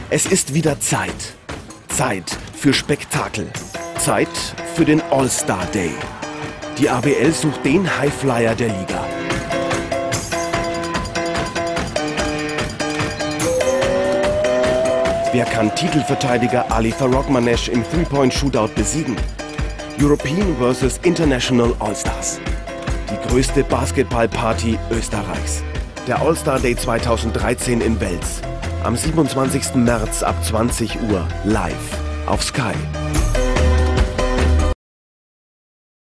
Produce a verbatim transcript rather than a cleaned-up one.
Es ist wieder Zeit. Zeit für Spektakel. Zeit für den All-Star Day. Die A B L sucht den Highflyer der Liga. Wer kann Titelverteidiger Ali Farokmanesh im Three-Point-Shootout besiegen? European versus International All-Stars. Die größte Basketballparty Österreichs. Der All-Star Day zweitausenddreizehn in Wels. Am siebenundzwanzigsten März ab zwanzig Uhr live auf Sky.